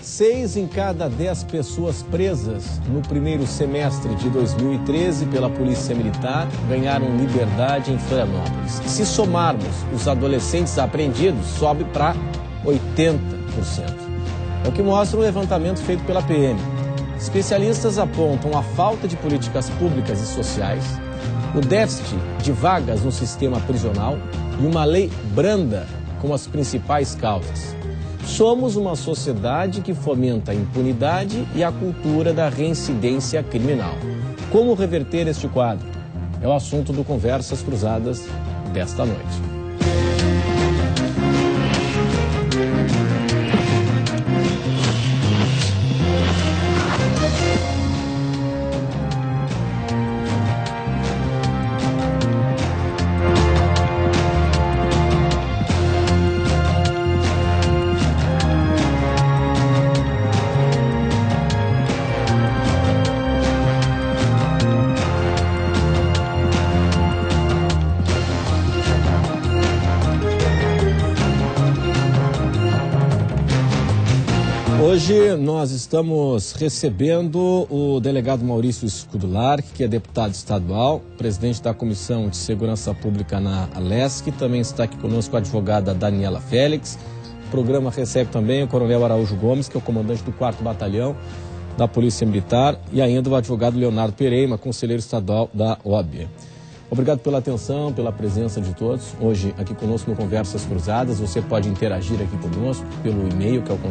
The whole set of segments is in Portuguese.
6 em cada 10 pessoas presas no primeiro semestre de 2013 pela Polícia Militar ganharam liberdade em Florianópolis. Se somarmos os adolescentes apreendidos, sobe para 80%. É o que mostra o levantamento feito pela PM. Especialistas apontam a falta de políticas públicas e sociais, o déficit de vagas no sistema prisional e uma lei branda como as principais causas. Somos uma sociedade que fomenta a impunidade e a cultura da reincidência criminal. Como reverter este quadro? É o assunto do Conversas Cruzadas desta noite. Hoje nós estamos recebendo o delegado Maurício Scudular, que é deputado estadual, presidente da Comissão de Segurança Pública na Alesc. Também está aqui conosco a advogada Daniela Félix. O programa recebe também o coronel Araújo Gomes, que é o comandante do 4º Batalhão da Polícia Militar, e ainda o advogado Leonardo Pereira, conselheiro estadual da OAB. Obrigado pela atenção, pela presença de todos. Hoje, aqui conosco no Conversas Cruzadas, você pode interagir aqui conosco pelo e-mail, que é o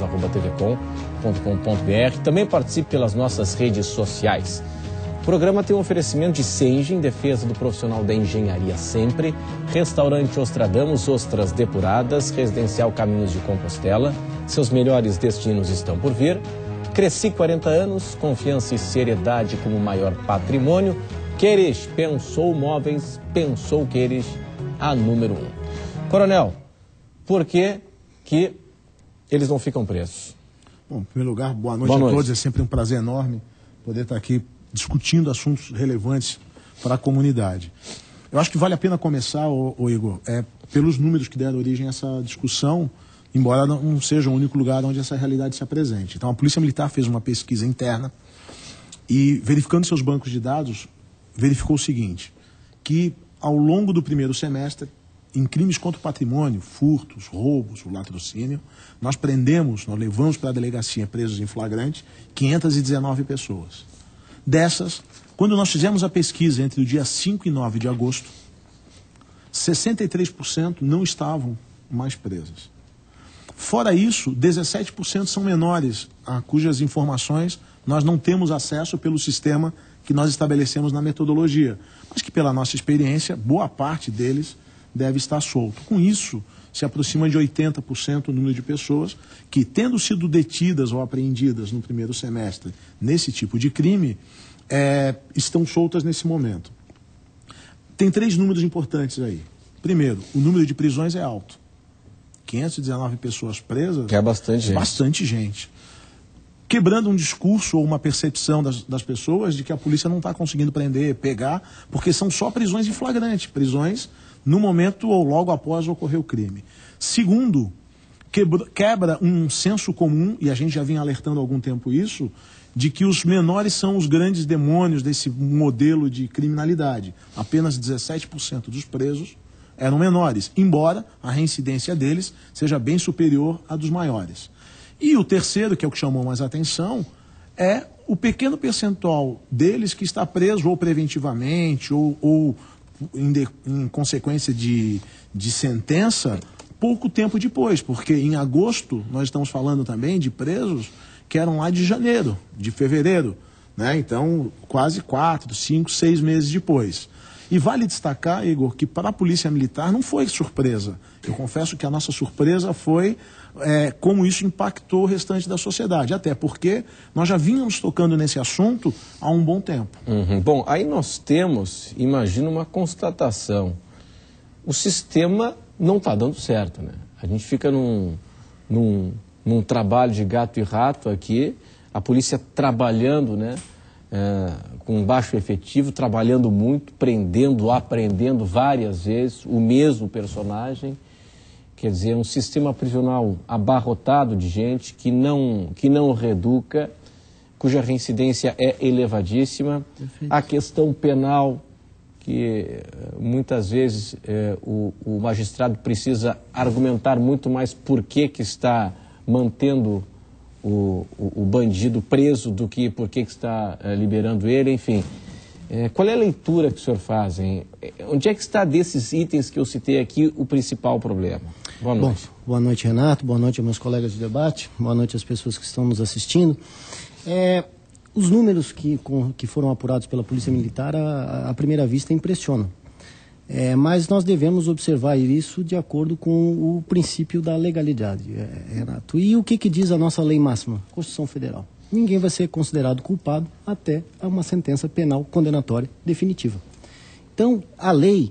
conversas@tvcom.com.br. Também participe pelas nossas redes sociais. O programa tem um oferecimento de Senge, em defesa do profissional da engenharia sempre, Restaurante Ostradamus, ostras depuradas, Residencial Caminhos de Compostela. Seus melhores destinos estão por vir. Cresci 40 anos, confiança e seriedade como maior patrimônio. Queres pensou móveis, pensou Queres, a número 1. Coronel, por que eles não ficam presos? Bom, em primeiro lugar, boa noite a todos. É sempre um prazer enorme poder estar aqui discutindo assuntos relevantes para a comunidade. Eu acho que vale a pena começar, Igor, pelos números que deram origem a essa discussão, embora não seja o único lugar onde essa realidade se apresente. Então, a Polícia Militar fez uma pesquisa interna e, verificando seus bancos de dados, verificou o seguinte, que ao longo do primeiro semestre, em crimes contra o patrimônio, furtos, roubos, o latrocínio, nós levamos para a delegacia presos em flagrante 519 pessoas. Dessas, quando nós fizemos a pesquisa entre o dia 5 e 9 de agosto, 63% não estavam mais presas. Fora isso, 17% são menores, a cujas informações nós não temos acesso pelo sistema que nós estabelecemos na metodologia, mas que pela nossa experiência, boa parte deles deve estar solto. Com isso, se aproxima de 80% o número de pessoas que, tendo sido detidas ou apreendidas no primeiro semestre nesse tipo de crime, estão soltas nesse momento. Tem 3 números importantes aí. Primeiro, o número de prisões é alto. 519 pessoas presas. Que é bastante gente. Bastante gente. Quebrando um discurso ou uma percepção das pessoas de que a polícia não está conseguindo prender, pegar, porque são só prisões em flagrante, prisões no momento ou logo após ocorrer o crime. Segundo, quebra um senso comum, e a gente já vinha alertando há algum tempo isso, de que os menores são os grandes demônios desse modelo de criminalidade. Apenas 17% dos presos eram menores, embora a reincidência deles seja bem superior à dos maiores. E o terceiro, que é o que chamou mais atenção, é o pequeno percentual deles que está preso ou preventivamente ou em consequência de sentença pouco tempo depois, porque em agosto nós estamos falando também de presos que eram lá de janeiro, de fevereiro, né? Então quase 4, 5, 6 meses depois. E vale destacar, Igor, que para a Polícia Militar não foi surpresa. Eu confesso que a nossa surpresa foi como isso impactou o restante da sociedade. Até porque nós já vínhamos tocando nesse assunto há um bom tempo. Bom, aí nós temos, imagina, uma constatação. O sistema não está dando certo, né? A gente fica num trabalho de gato e rato aqui, a polícia trabalhando, né? Com baixo efetivo, trabalhando muito, prendendo, apreendendo várias vezes o mesmo personagem, Quer dizer, um sistema prisional abarrotado de gente que não reeduca, cuja reincidência é elevadíssima. Perfeito. A questão penal, que muitas vezes o magistrado precisa argumentar muito mais por que está mantendo o bandido preso do que por que está liberando ele, enfim. Qual é a leitura que o senhor faz, hein? Onde é que está desses itens que eu citei aqui o principal problema? Boa noite. Boa noite, Renato. Boa noite aos meus colegas de debate. Boa noite às pessoas que estão nos assistindo. Os números que foram apurados pela Polícia Militar, à primeira vista, impressionam. Mas nós devemos observar isso de acordo com o princípio da legalidade, Renato. E o que diz a nossa lei máxima? Constituição Federal. Ninguém vai ser considerado culpado até uma sentença penal condenatória definitiva. Então, a lei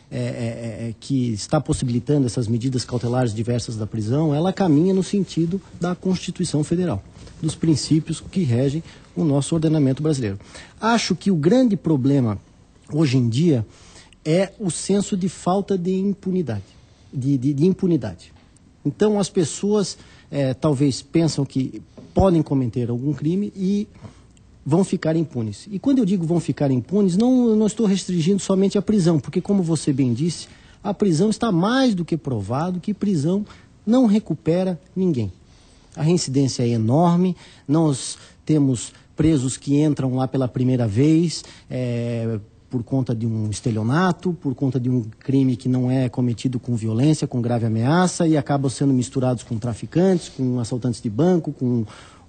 que está possibilitando essas medidas cautelares diversas da prisão, ela caminha no sentido da Constituição Federal, dos princípios que regem o nosso ordenamento brasileiro. Acho que o grande problema, hoje em dia, é o senso de falta de impunidade. De impunidade. Então, as pessoas talvez pensam que podem cometer algum crime e vão ficar impunes. E quando eu digo vão ficar impunes, não estou restringindo somente a prisão, porque, como você bem disse, a prisão está mais do que provado que prisão não recupera ninguém. A reincidência é enorme, nós temos presos que entram lá pela primeira vez por conta de um estelionato, por conta de um crime que não é cometido com violência, com grave ameaça, e acabam sendo misturados com traficantes, com assaltantes de banco, com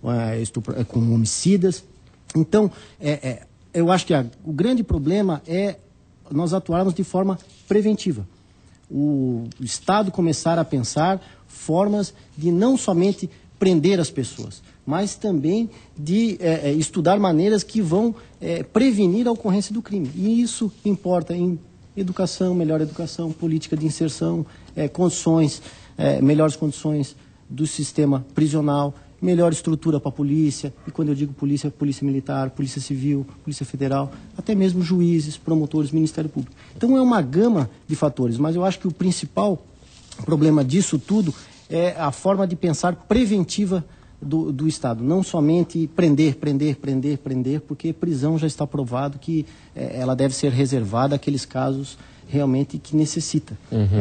homicidas. Então, eu acho que o grande problema é nós atuarmos de forma preventiva. O Estado começar a pensar formas de não somente prender as pessoas, mas também de estudar maneiras que vão prevenir a ocorrência do crime. E isso importa em educação, melhor educação, política de inserção, melhores condições do sistema prisional, melhor estrutura para a polícia, e quando eu digo polícia, polícia militar, polícia civil, polícia federal, até mesmo juízes, promotores, Ministério Público. Então é uma gama de fatores, mas eu acho que o principal problema disso tudo é a forma de pensar preventiva do Estado, não somente prender, porque prisão já está provado que ela deve ser reservada àqueles casos realmente que necessita.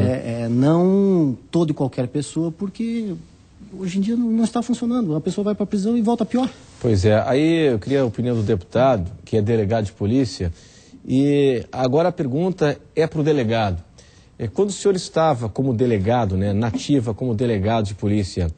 Não toda e qualquer pessoa, porque hoje em dia não está funcionando. A pessoa vai para a prisão e volta pior. Pois é. Aí eu queria a opinião do deputado, que é delegado de polícia, e agora a pergunta é para o delegado. Quando o senhor estava como delegado, na ativa como delegado de polícia,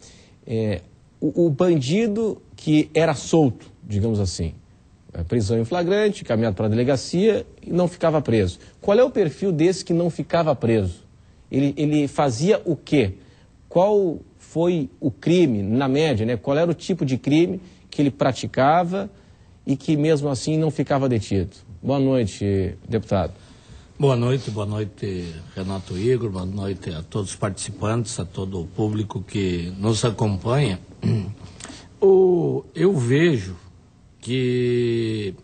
o bandido que era solto, digamos assim, prisão em flagrante, caminhado para a delegacia e não ficava preso. Qual é o perfil desse que não ficava preso? Ele fazia o quê? Qual foi o crime, na média, qual era o tipo de crime que ele praticava e que mesmo assim não ficava detido? Boa noite, deputado. Boa noite, Renato Igor, boa noite a todos os participantes, a todo o público que nos acompanha. Eu vejo que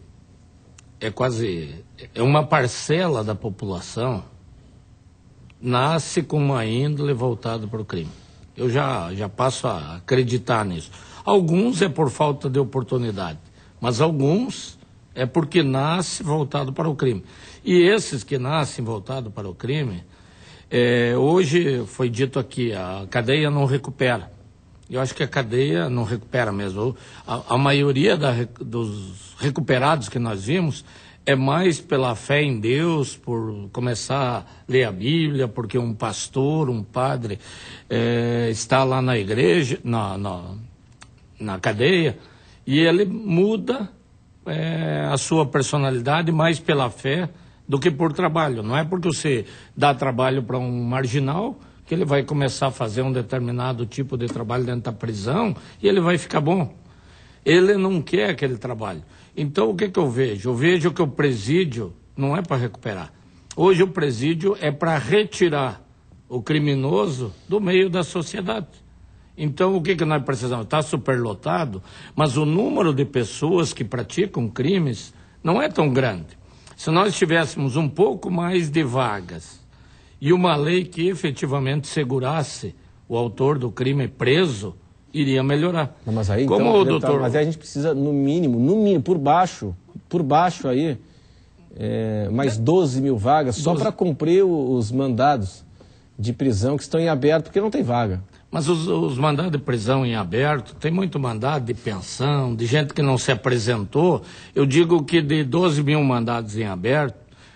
é uma parcela da população nasce com uma índole voltada para o crime. Eu já passo a acreditar nisso. Alguns é por falta de oportunidade, mas alguns é porque nasce voltado para o crime. E esses que nascem voltado para o crime, hoje foi dito aqui, a cadeia não recupera. Eu acho que a cadeia não recupera mesmo. A maioria dos recuperados que nós vimos é mais pela fé em Deus, por começar a ler a Bíblia, porque um pastor, um padre está lá na igreja, na cadeia, e ele muda a sua personalidade mais pela fé do que por trabalho. Não é porque você dá trabalho para um marginal que ele vai começar a fazer um determinado tipo de trabalho dentro da prisão e ele vai ficar bom. Ele não quer aquele trabalho. Então, o que eu vejo? Eu vejo que o presídio não é para recuperar. Hoje o presídio é para retirar o criminoso do meio da sociedade. Então, o que nós precisamos? Está superlotado, mas o número de pessoas que praticam crimes não é tão grande. Se nós tivéssemos um pouco mais de vagas e uma lei que efetivamente segurasse o autor do crime preso, iria melhorar. Não, mas aí, como então, o doutor... Mas aí a gente precisa, no mínimo, por baixo aí, mais 12 mil vagas, só para cumprir os mandados de prisão que estão em aberto, porque não tem vaga. Mas os mandados de prisão em aberto, tem muito mandado de pensão, de gente que não se apresentou. Eu digo que de 12 mil mandados em aberto,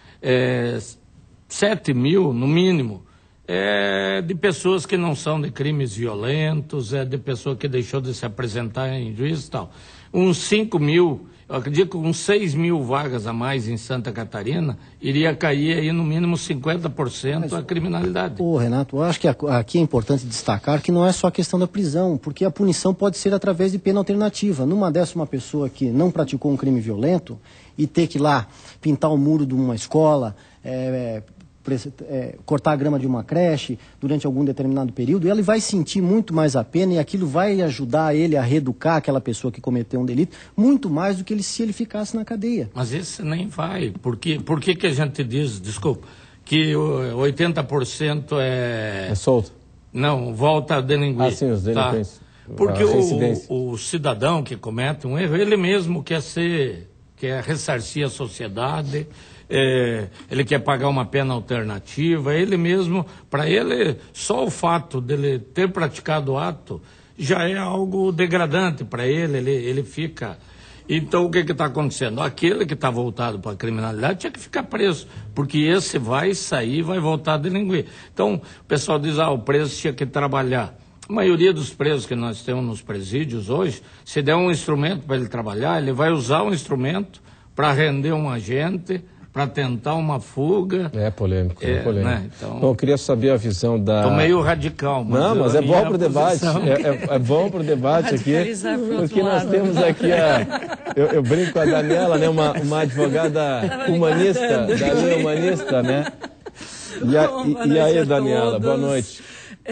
7 mil, no mínimo, de pessoas que não são de crimes violentos, de pessoa que deixou de se apresentar em juízo e tal. Uns 5 mil, eu acredito que uns 6 mil vagas a mais em Santa Catarina, iria cair aí no mínimo 50% a criminalidade. Renato, eu acho que aqui é importante destacar que não é só a questão da prisão, porque a punição pode ser através de pena alternativa. Numa dessa, uma pessoa que não praticou um crime violento e ter que ir lá pintar o muro de uma escola, cortar a grama de uma creche durante algum determinado período, ele vai sentir muito mais a pena e aquilo vai ajudar ele a reeducar aquela pessoa que cometeu um delito, muito mais do que se ele ficasse na cadeia. Mas esse nem vai. Por que a gente diz, desculpa, que 80% é solto? Não, volta a delinquir. Sim, os delinquentes. Tá? Porque o cidadão que comete um erro, ele mesmo quer ressarcir a sociedade, ele quer pagar uma pena alternativa, ele mesmo, para ele, só o fato dele ter praticado o ato já é algo degradante para ele fica... Então, o que está acontecendo? Aquele que está voltado para a criminalidade tinha que ficar preso, porque esse vai sair e vai voltar a delinquir. Então, o pessoal diz, o preso tinha que trabalhar. A maioria dos presos que nós temos nos presídios hoje, se der um instrumento para ele trabalhar, ele vai usar o instrumento para render um agente, para tentar uma fuga. É polêmico. Né? Então, eu queria saber a visão da... Estou meio radical. Mas é bom para o debate. É bom para o debate aqui, porque nós temos aqui eu brinco com a Daniela, né, uma advogada humanista, da linha humanista, né? E aí, Daniela, boa noite.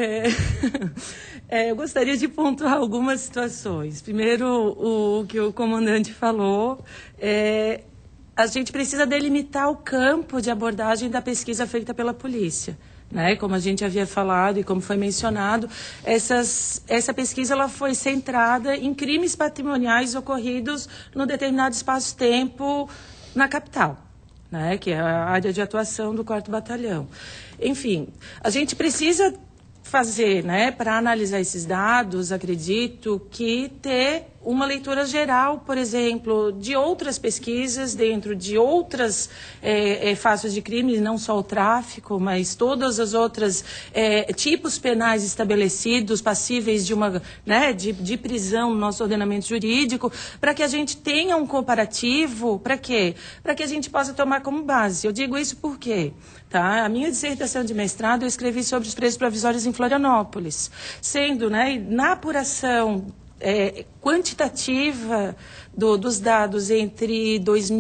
Eu gostaria de pontuar algumas situações. Primeiro, o que o comandante falou, a gente precisa delimitar o campo de abordagem da pesquisa feita pela polícia. Né? Como a gente havia falado e como foi mencionado, essa pesquisa ela foi centrada em crimes patrimoniais ocorridos num determinado espaço-tempo na capital, né? Que é a área de atuação do 4º Batalhão. Enfim, a gente precisa fazer, né, para analisar esses dados, acredito que ter uma leitura geral, por exemplo, de outras pesquisas dentro de outras faces de crime, não só o tráfico, mas todas as outras tipos penais estabelecidos, passíveis de uma, né, de prisão no nosso ordenamento jurídico, para que a gente tenha um comparativo, para quê? Para que a gente possa tomar como base. Eu digo isso por quê? Tá? A minha dissertação de mestrado eu escrevi sobre os presos provisórios em Florianópolis, sendo, né, na apuração quantitativa dos dados entre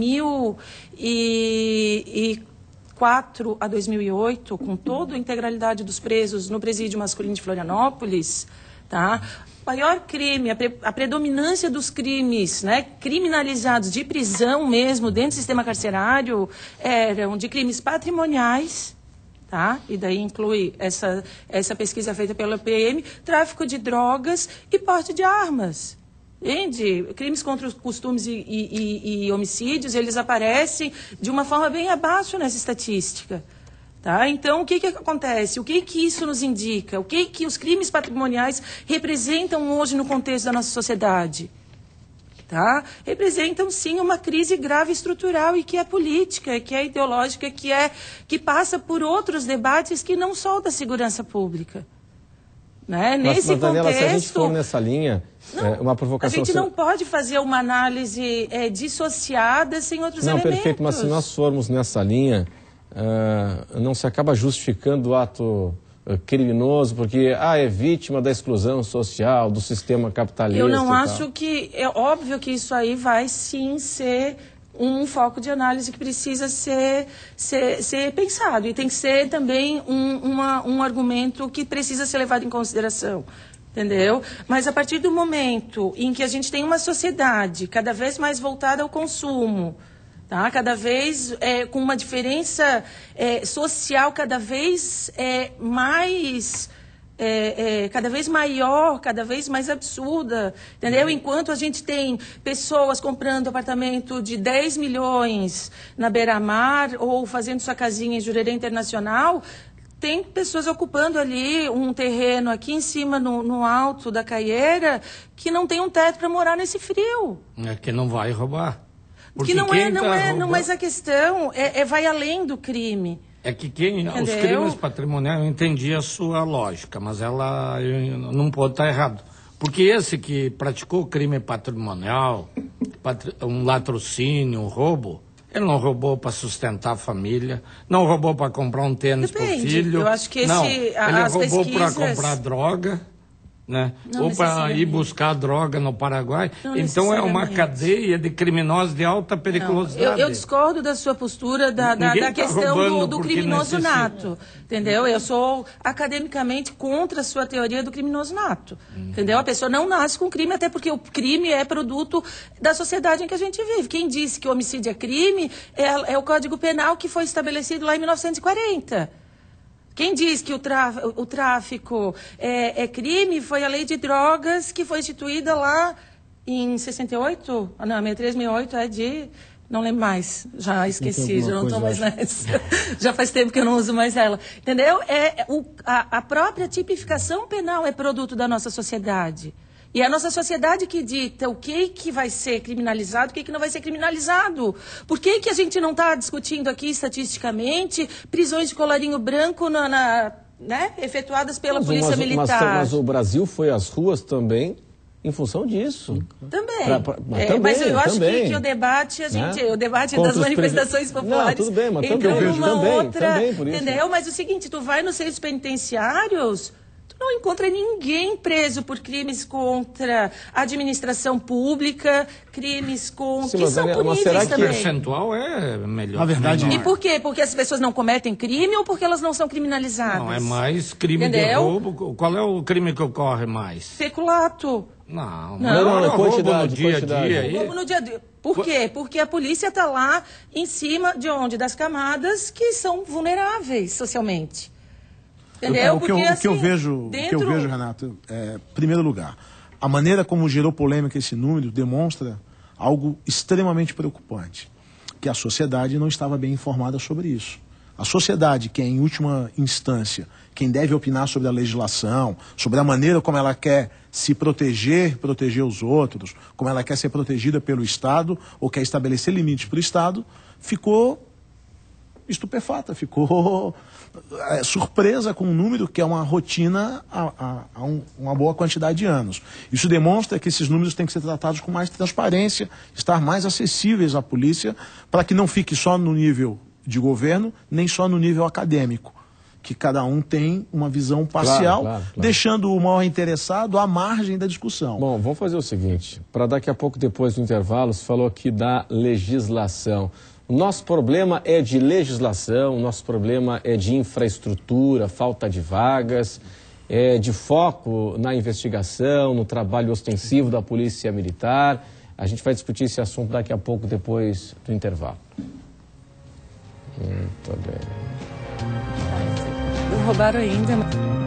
2004 a 2008, com toda a integralidade dos presos no presídio masculino de Florianópolis, tá? O maior crime, a predominância dos crimes, né, criminalizados de prisão mesmo dentro do sistema carcerário eram de crimes patrimoniais, tá? E daí inclui essa pesquisa feita pela PM, tráfico de drogas e porte de armas. Entende? Crimes contra os costumes e homicídios, eles aparecem de uma forma bem abaixo nessa estatística. Tá? Então, o que acontece? O que isso nos indica? O que os crimes patrimoniais representam hoje no contexto da nossa sociedade? Tá? Representam, sim, uma crise grave estrutural e que é política, que é ideológica, que passa por outros debates que não só o da segurança pública. Né? Nesse Daniela, contexto... se a gente for nessa linha, uma provocação... A gente não pode fazer uma análise dissociada sem outros elementos. Não, perfeito, mas se nós formos nessa linha, não se acaba justificando o ato criminoso, porque é vítima da exclusão social, do sistema capitalista. Eu não acho que... É óbvio que isso aí vai sim ser um foco de análise que precisa ser pensado. E tem que ser também um argumento que precisa ser levado em consideração. Entendeu? Mas a partir do momento em que a gente tem uma sociedade cada vez mais voltada ao consumo, tá? Cada vez com uma diferença social cada vez cada vez maior, cada vez mais absurda, entendeu? Enquanto a gente tem pessoas comprando apartamento de 10 milhões na beira-mar ou fazendo sua casinha em Jurerê Internacional, tem pessoas ocupando ali um terreno aqui em cima, no alto da Caieira, que não tem um teto para morar nesse frio. É que não vai roubar. Porque mas a questão vai além do crime. É que os crimes patrimoniais, eu entendi a sua lógica, mas ela não pode estar errado. Porque esse que praticou crime patrimonial, um latrocínio, um roubo, ele não roubou para sustentar a família, não roubou para comprar um tênis para o filho. Eu acho que ele roubou para comprar droga, né? Ou para ir buscar droga no Paraguai. Então é uma cadeia de criminosos de alta periculosidade. Eu discordo da sua postura da questão do criminoso nato, entendeu? Eu sou academicamente contra a sua teoria do criminoso nato, entendeu? A pessoa não nasce com crime, até porque o crime é produto da sociedade em que a gente vive. Quem disse que o homicídio é crime é o Código Penal que foi estabelecido lá em 1940. Quem diz que o tráfico é crime foi a lei de drogas que foi instituída lá em 68? Não, 63, 68 é de... Não lembro mais, já esqueci, já não estou mais nessa. Já faz tempo que eu não uso mais ela. Entendeu? A própria tipificação penal é produto da nossa sociedade. E é a nossa sociedade que dita o que vai ser criminalizado, o que não vai ser criminalizado. Por que a gente não está discutindo aqui estatisticamente prisões de colarinho branco efetuadas pela Polícia Militar? Mas o Brasil foi às ruas também em função disso. Também. Mas eu acho que o debate, o debate das manifestações populares tudo bem, mas entrou numa outra... Também, por isso. Entendeu? Mas o seguinte, tu vai nos centros penitenciários... não encontra ninguém preso por crimes contra a administração pública, crimes que são puníveis também. O percentual é melhor. Na verdade, e por quê? Porque as pessoas não cometem crime ou porque elas não são criminalizadas? Não, é mais crime de roubo. Qual é o crime que ocorre mais? Peculato. Não, roubo no dia a dia. Roubo no dia a dia. Por quê? Porque a polícia está lá em cima de onde? Das camadas que são vulneráveis socialmente. Entendeu? O que eu vejo, Renato, em primeiro lugar, a maneira como gerou polêmica esse número demonstra algo extremamente preocupante, que a sociedade não estava bem informada sobre isso. A sociedade, que é em última instância quem deve opinar sobre a legislação, sobre a maneira como ela quer se proteger os outros, como ela quer ser protegida pelo Estado ou quer estabelecer limites para o Estado, ficou estupefata, ficou surpresa com um número que é uma rotina há uma boa quantidade de anos. Isso demonstra que esses números têm que ser tratados com mais transparência, estar mais acessíveis à polícia, para que não fique só no nível de governo, nem só no nível acadêmico, que cada um tem uma visão parcial, claro. Deixando o maior interessado à margem da discussão. Bom, vamos fazer o seguinte, para daqui a pouco, depois do intervalo, você falou aqui da legislação. O nosso problema é de legislação, o nosso problema é de infraestrutura, falta de vagas, de foco na investigação, no trabalho ostensivo da Polícia Militar. A gente vai discutir esse assunto daqui a pouco, depois do intervalo. Muito bem. Não roubaram ainda, mas...